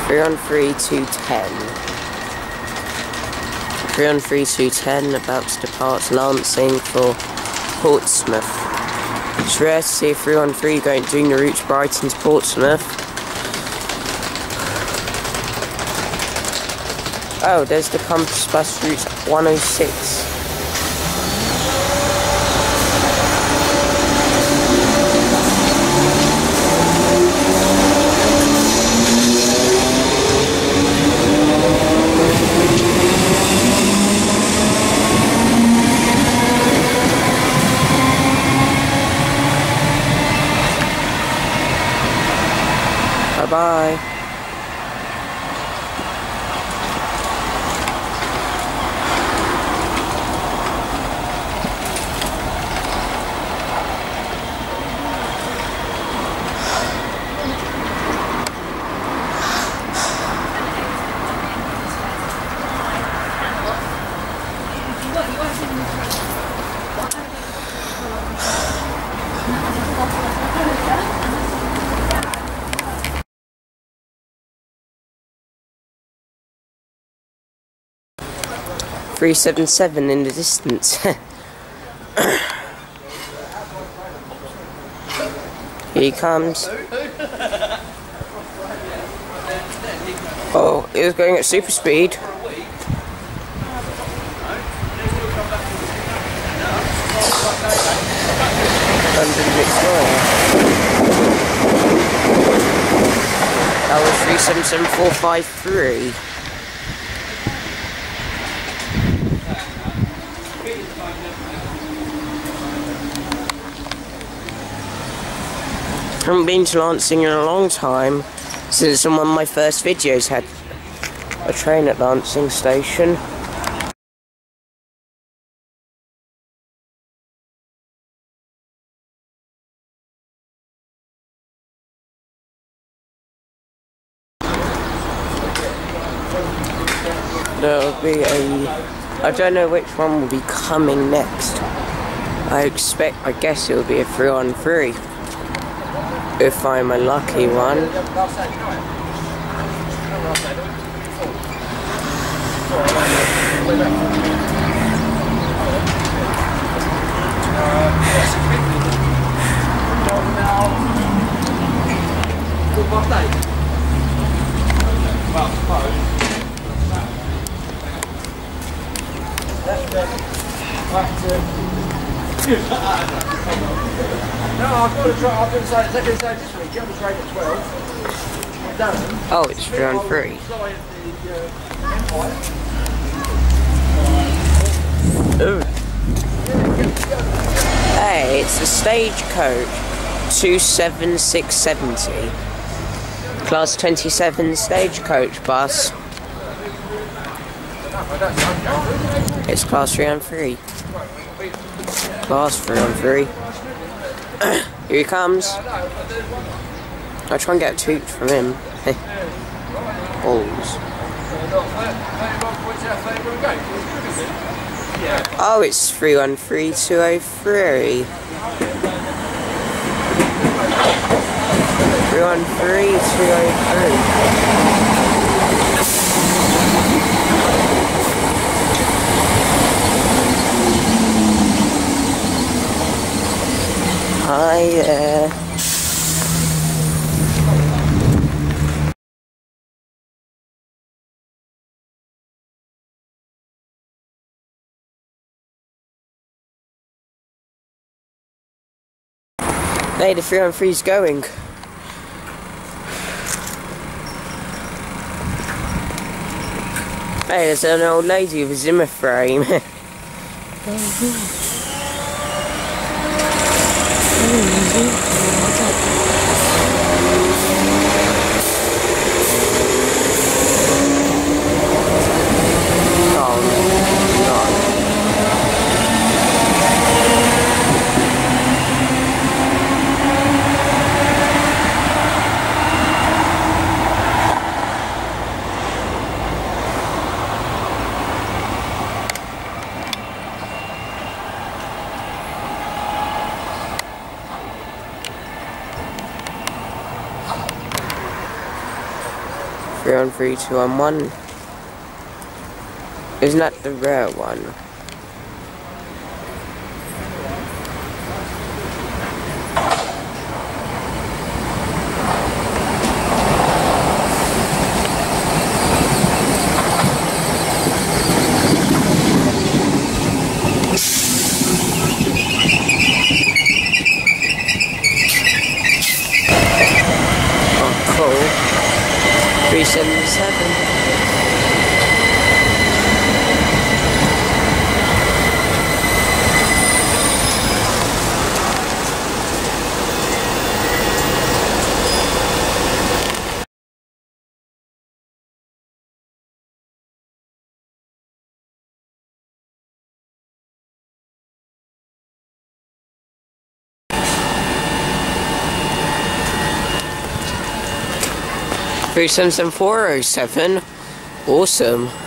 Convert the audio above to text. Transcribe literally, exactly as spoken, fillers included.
three on three, two ten. three on three, two ten, about to depart Lancing for Portsmouth. It's rare to see a three on three going doing the route to Brighton to Portsmouth. Oh, there's the Compass Bus route one oh six. Bye-bye. three seven seven in the distance. Here he comes. Oh, he was going at super speed. That was three seven seven four five three. I haven't been to Lancing in a long time, since one of my first videos had a train at Lancing station. There'll be a... I don't know which one will be coming next. I expect, I guess it'll be a three on three. If I'm a lucky one. No, I've got to try. I'm going to say, they're going to say this week. Jump was rated at twelve. Done. Oh, it's three on three. Ooh. Hey, it's the Stagecoach two seven six seven zero. Class twenty-seven Stagecoach bus. It's class three on three. Class three on three. Here he comes. I'll try and get a toot from him. Balls. Oh, it's three one three two oh three. three one three two oh three. Hi there. Hey, the three on three's going. Hey, there's an old lady with a Zimmer frame. three on three, two on one. Isn't that the rare one? three seventy-seven. three seven seven four oh seven. Awesome.